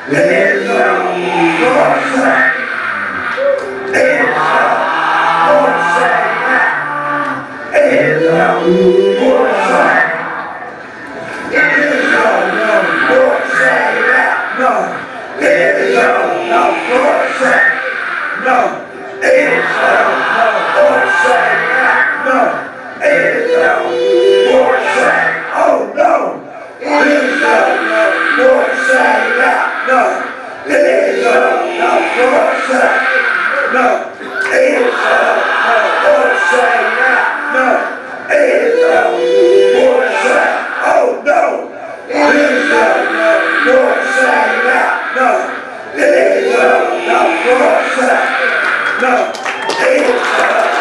There's no more say. There's no more say now. There's no more say. There's no more say now. No. There's no more say. No. There's no more say now. No. There's no more say. Oh no. There's no more say now. No. There's no more say. No. There's no more say now. No. There's no more say. Oh no. There's no more say now. No. There's no more say. No. There's no